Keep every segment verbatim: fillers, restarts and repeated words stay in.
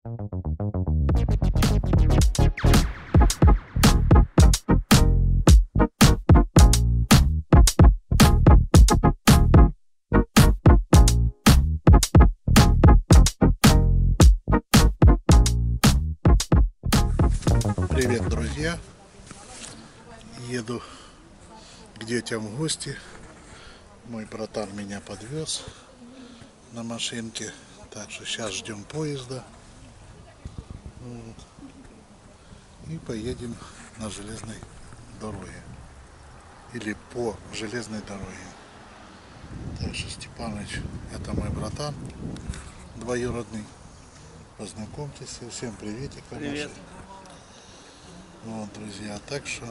Привет, друзья! Еду к детям в гости. Мой братан меня подвез на машинке, так что сейчас ждем поезда. Вот. И поедем на железной дороге. Или по железной дороге. Так что Степаныч, это мой братан двоюродный. Познакомьтесь, всем приветик. Привет. Вот, друзья, так что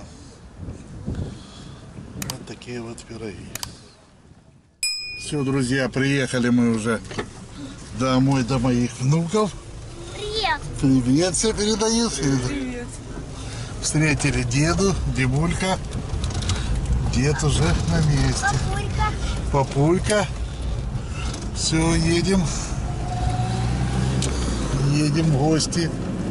вот такие вот пироги. Все, друзья, приехали мы уже домой до моих внуков. Привет. Привет, все передаю. Привет. Встретили деду, Димулька. Дед уже на месте. Папулька. Папулька. Все, едем. Едем в гости.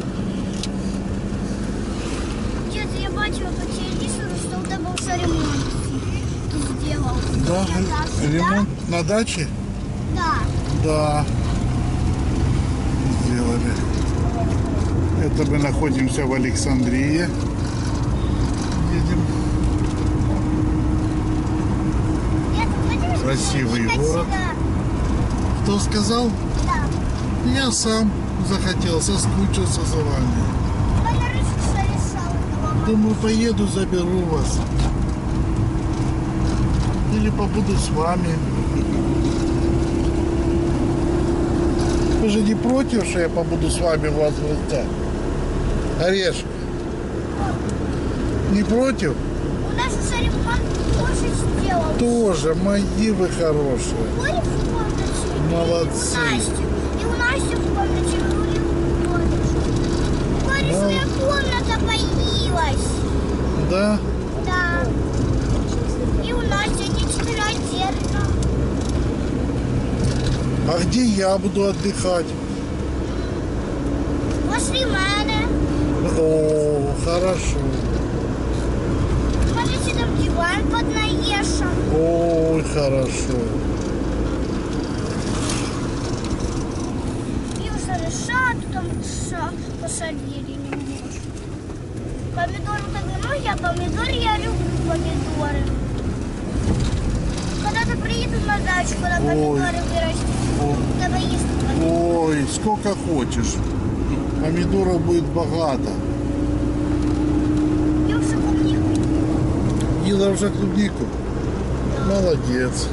Дед, я бачила по телевизору, что у тебя был ремонт. Ты сделал. Да, На даче, ремонт на даче? Да? Да. Сделали. Это мы находимся в Александрии. Едем. Дед, хочешь Красивый приехать город. сюда? Кто сказал? Да. Я сам захотел, соскучился за вами. Моя ручка решала. Думаю, поеду, заберу вас. Или побуду с вами. Вы же не против, что я побуду с вами у вас в гостях? Орешек. Не против? У нас уже ремонт тоже сделал. Тоже, мои вы хорошие. Были в комнате? Молодцы. И у Насти. И у Насти в комнате, и у них в комнате. Борис, Да. моя комната появилась. Да? Да. И у Насти они теперь отдельно. А где я буду отдыхать? После мене. О, хорошо. Смотрите, там диван под наешем. Ой, хорошо. И уже решат, там ша- посадили немножко. Помидоры так, ну я помидоры, я люблю помидоры. Когда-то приеду на дачу, когда Ой. помидоры вырастут. Ой. Когда есть помидоры. Ой, сколько хочешь. Помидоров будет богато. Я уже клубнику. Ела уже клубнику? Молодец.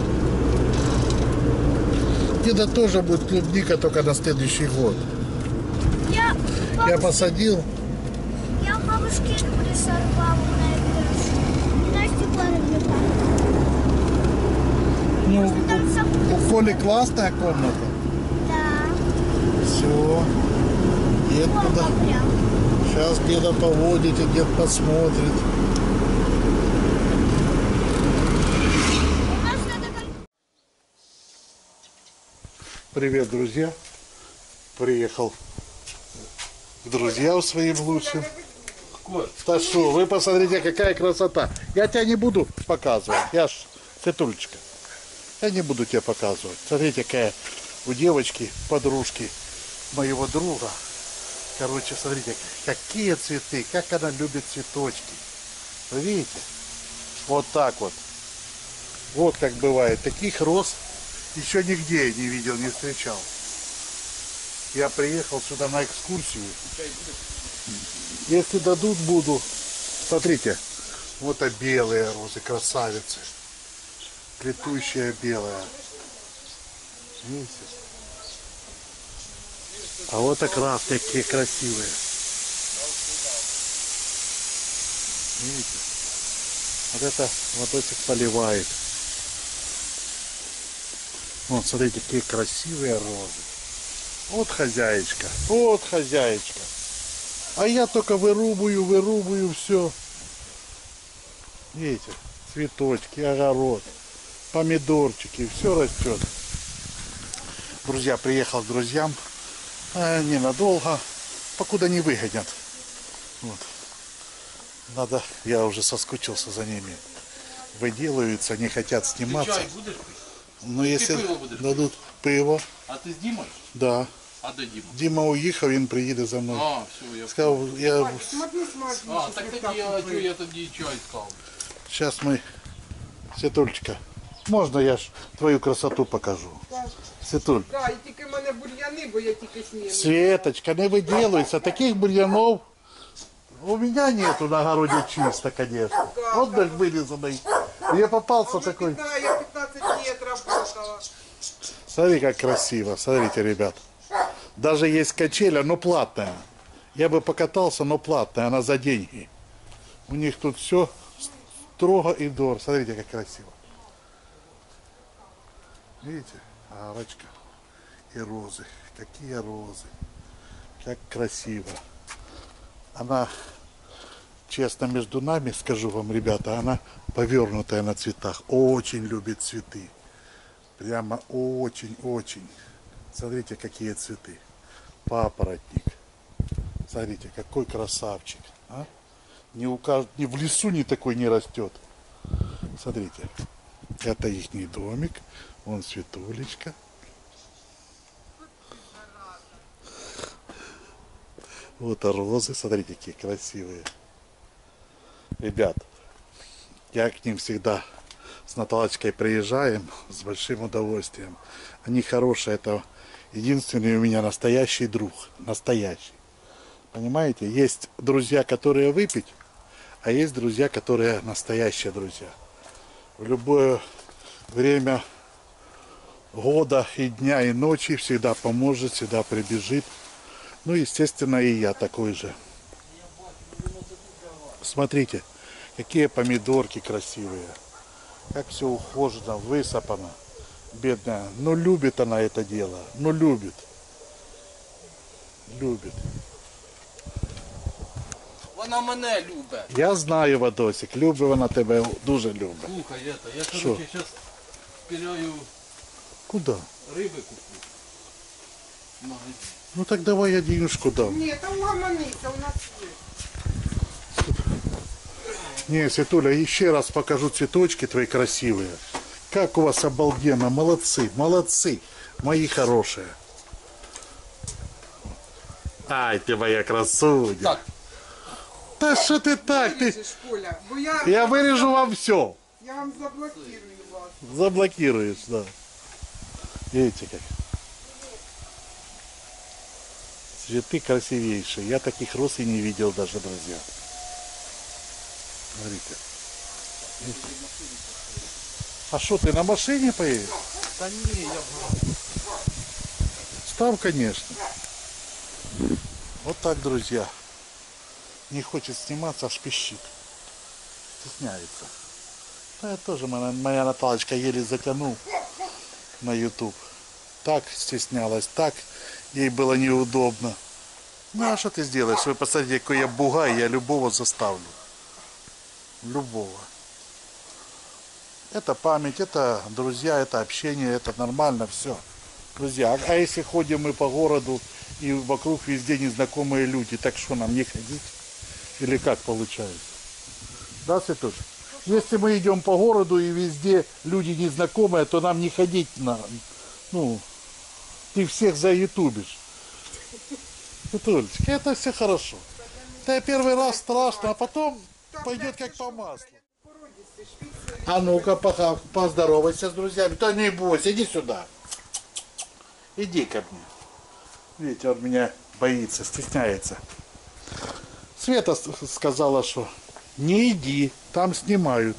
Деда тоже будет клубника, только на следующий год. Я, Я бабушке- посадил. я у бабушки люблю сорвала на эту. Настя пара. Ну, Там у сам- Коли классная комната. Да. Все. Дед Опа, туда. прям. Сейчас деда поводите, дед посмотрит. У нас надо как- Привет, друзья. Приехал к друзьям своим лучшим. Да что, вы посмотрите, какая красота. Я тебя не буду показывать. Я ж Светулечка. Я не буду тебе показывать. Смотрите, какая у девочки, подружки моего друга. Короче, смотрите, какие цветы, как она любит цветочки. Вы видите? Вот так вот. Вот как бывает. Таких роз еще нигде я не видел, не встречал. Я приехал сюда на экскурсию. Если дадут, буду. Смотрите, вот а белые розы, красавицы. Цветущая белая. Видите? А вот как раз такие красивые. Видите? Вот это водочек поливает. Вот, смотрите, какие красивые розы. Вот хозяечка, вот хозяечка. А я только вырубаю, вырубаю все. Видите, цветочки, огород, помидорчики, все растет. Друзья, приехал к друзьям. А, ненадолго, покуда не выгонят. Вот. Надо, я уже соскучился за ними. Выделываются, не хотят сниматься. Ты чай будешь пить? Но если пиво будешь дадут пиво, А ты с Димой? да. А де Дима? Дима уїхав, він приїде за мною. А, все, я Сказав, я... Смотри, смотри. А, так тоді я, чого я тоді чай став? Сейчас мы... Світулечка, можна я ж твою красоту покажу? Світуль. Да, і тільки в мене бур'яни, бо я тільки снігу. Светочка, не выделывайся, таких бурьянов у меня нету на огороде чисто, конечно. Вот даже вырезанный. Я попался такой. Да, я пятнадцать лет работала. Смотри, как красиво. Смотрите, ребят. Даже есть качеля, но платная. Я бы покатался, но платная, она за деньги. У них тут все строго и дорого. Смотрите, как красиво. Видите? Арочка и розы. Какие розы. Как красиво. Она, честно, между нами, скажу вам, ребята, она повернутая на цветах. Очень любит цветы. Прямо очень-очень. Смотрите, какие цветы. Папоротник. Смотрите, какой красавчик. А? Ни, у кажд... Ни в лесу ни такой не растет. Смотрите. Это ихний домик. Вон Светулечка. Вот розы. Смотрите, какие красивые. Ребят, я к ним всегда с Наталочкой приезжаем с большим удовольствием. Они хорошие. Это единственный у меня настоящий друг. Настоящий. Понимаете? Есть друзья, которые выпить, а есть друзья, которые настоящие друзья. В любое время года и дня, и ночи всегда поможет, всегда прибежит. Ну, естественно, и я такой же. Смотрите, какие помидорки красивые. Как все ухожено, высыпано. Бедная. Но любит она это дело. Ну, любит. Любит. Вона мене любить. Я знаю, Вадосик, любить вона тебе, дуже любить. Слухай, это, я, Що? короче, сейчас пиляю Куда? риби куплю. В магазині. Ну так давай я денежку дам. Ні, та угомонися, у нас є. Не, Светуля, еще раз покажу цветочки твои красивые. Как у вас обалденно, молодцы, молодцы, мои хорошие. Ай, ты моя красуня. Так, Да что ты так, ты... Виріжеш, Коля, бо я, Я вырежу вам все. я вам заблокирую вас. Заблокируешь, да. Видите как? Цветы красивейшие. Я таких роз и не видел даже, друзья. Смотрите. Видите? А что, ты на машине поедешь? та ні, я б... Став, конечно. Вот так, друзья. Не хочет сниматься, аж пищит. Стесняется. Да, я тоже, моя, моя Наталочка еле затянул на YouTube. Так стеснялась, так ей было неудобно. Ну а что ты сделаешь? Вы посмотрите, какой я бугай, я любого заставлю. Любого. Это память, это друзья, это общение, это нормально, все. Друзья, а если ходим мы по городу и вокруг везде незнакомые люди, так что нам не ходить? Или как получается? Да, Светуш? Если мы идем по городу и везде люди незнакомые, то нам не ходить на... Ну, ты всех заютубишь. Светулечка, это все хорошо. Да первый раз страшно, а потом пойдет как по маслу. А ну-ка, пока, поздоровайся с друзьями. Да не бойся, иди сюда. Иди ко мне. Видите, он меня боится, стесняется. Света сказала, что не иди, там снимают.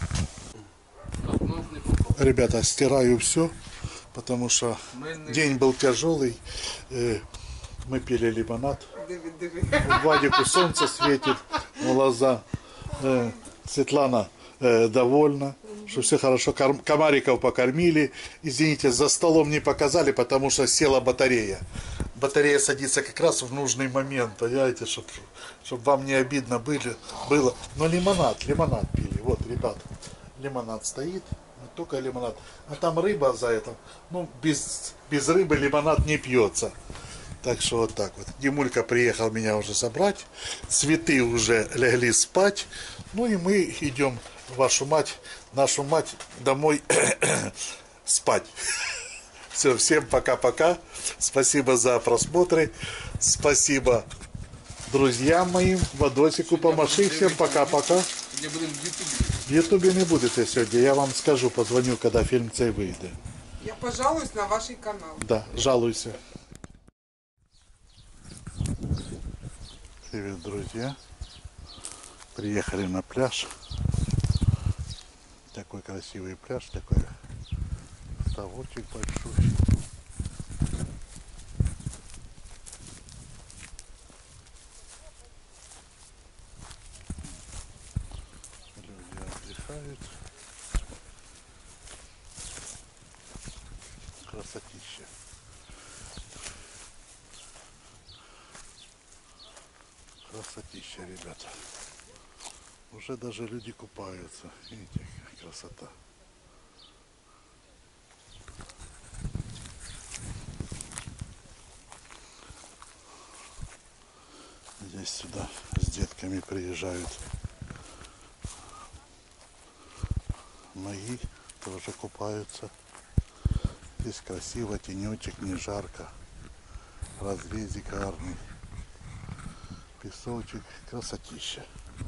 Ребята, стираю все, потому что день был тяжелый. Мы пили лимонад. Диви, диви. Вадику солнце светит в глаза. Светлана э, довольна, что все хорошо. Кор- комариков покормили. Извините, за столом не показали, потому что села батарея. Батарея садится как раз в нужный момент, понимаете, чтобы чтоб вам не обидно были, было. Но лимонад, лимонад пили. Вот, ребята, лимонад стоит, только лимонад. А там рыба за это. Ну, без, без рыбы лимонад не пьется. Так что вот так вот. Димулька приехал меня уже собрать. Цветы уже легли спать. Ну и мы идем, вашу мать, нашу мать, домой спать. Все, всем пока-пока. Спасибо за просмотры. Спасибо друзьям моим. Вадосику помаши. Всем пока-пока. Где будем в Ютубе. В Ютубе не будете сегодня. Я вам скажу, позвоню, когда фильм цей выйдет. Я пожалуюсь на ваш канал. Да, жалуйся. Привет, друзья. Приехали на пляж. Такой красивый пляж, такой ставочек большой. Люди отдыхают. Красотища. Красотища, ребята. Уже даже люди купаются. Видите, какая красота. Здесь сюда с детками приезжают мои, тоже купаются. Здесь красиво, тенечек, не жарко. Разрезик гарный. Песочек, красотища.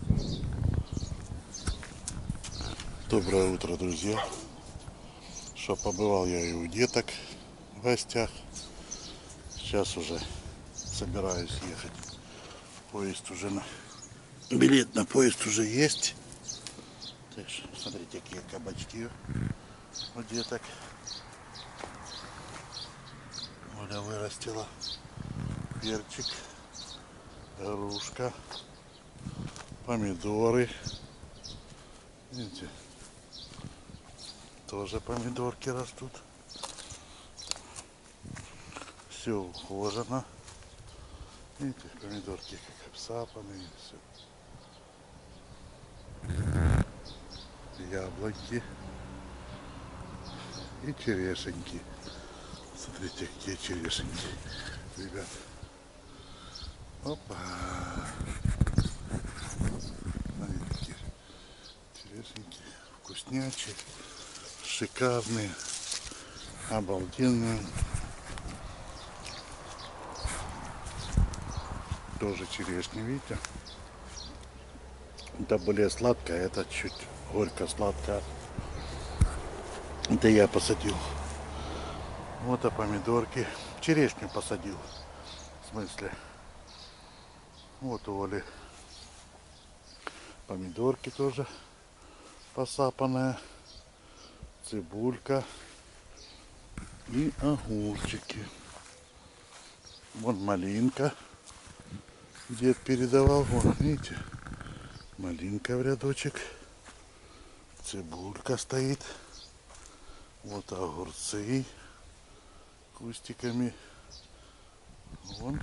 Доброе утро, друзья. Что, побывал я и у деток в гостях. Сейчас уже собираюсь ехать. Поезд уже на... Билет на поезд уже есть. Так что, смотрите, какие кабачки у деток. Оля вырастила. Перчик. Грушка. Помидоры. Видите? Тоже помидорки растут. Все ухожено. Видите, помидорки как обсапанные. Все. Яблоки. И черешеньки. Смотрите, какие черешеньки, ребят. Опа. Смотрите, черешеньки. Вкуснячие. Шикарные. Обалденные. Тоже черешня, видите? Это более сладкая, это чуть горько-сладкая. Это я посадил. Вот, а помидорки. Черешню посадил. В смысле. Вот у Оли. Помидорки тоже посапанная. Цибулька. И огурчики. Вот малинка. Дед передавал. Вот, видите. Малинка в рядочек. Цибулька стоит. Вот огурцы. Кустиками. Вон.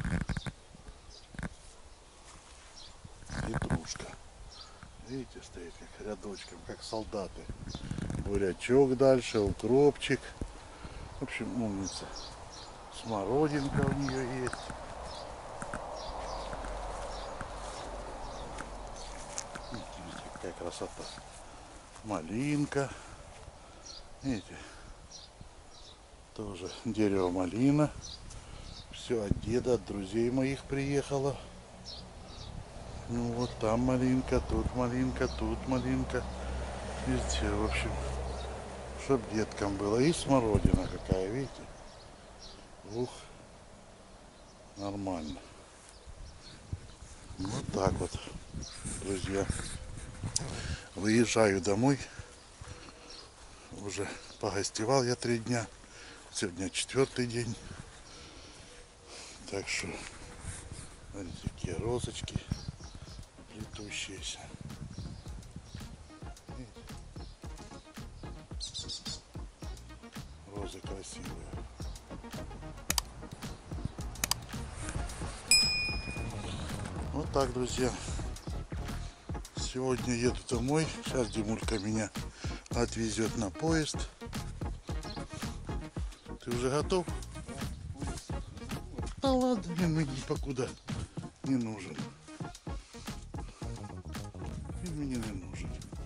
Петрушка. Видите, стоит как рядочком, как солдаты. Бурячок дальше, укропчик. В общем, умница. Смородинка у нее есть. Видите, какая красота. Малинка. Видите. Тоже дерево малина. Все от деда, от друзей моих приехало. Ну вот там малинка, тут малинка, тут малинка. Везде, в общем, чтоб деткам было. И смородина какая, видите? Ух, нормально. Вот так вот, друзья. Выезжаю домой. Уже погостевал я три дня. Сегодня четвертый день. Так что, смотрите, какие розочки плетущиеся. Розы красивые. Вот так, друзья. Сегодня еду домой. Сейчас Димулька меня отвезет на поезд. Ты уже готов? Да Та ладно, він мені покуда не нужен. Він мені не нужен.